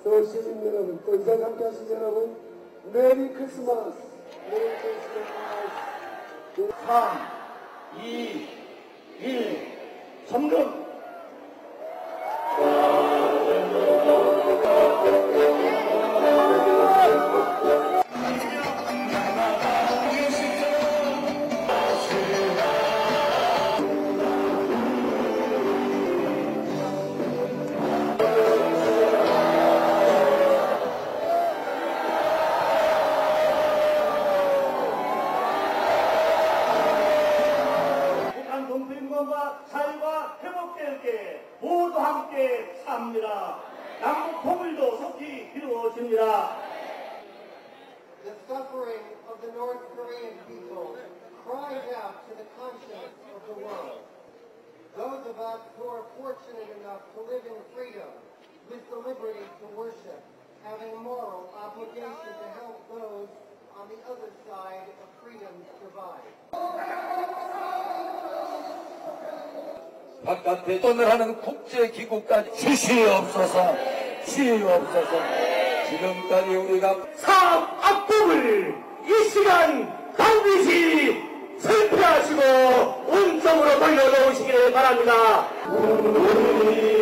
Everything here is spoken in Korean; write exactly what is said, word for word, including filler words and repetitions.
또 시민 여러분, 또 이 자리에 함께 하신 여러분, 메리 크리스마스! 메리 크리스마스! 삼, 이, 일, 점점! 동맹과 사회와 회복되게 모두 함께 삽니다. 남북 통일도 속히 이루어집니다. The suffering of the North Korean people cries out to the conscience of the world. Those of us who are fortunate enough to live in freedom with the liberty to worship have a moral obligation to help those on the other side of freedom's divide. 바깥에 떠나가는 국제기구까지 지시옵소서, 지시옵소서. 지금까지 우리가 사업 악법을 이 시간 반드시 설피하시고 원점으로 돌려놓으시기를 바랍니다.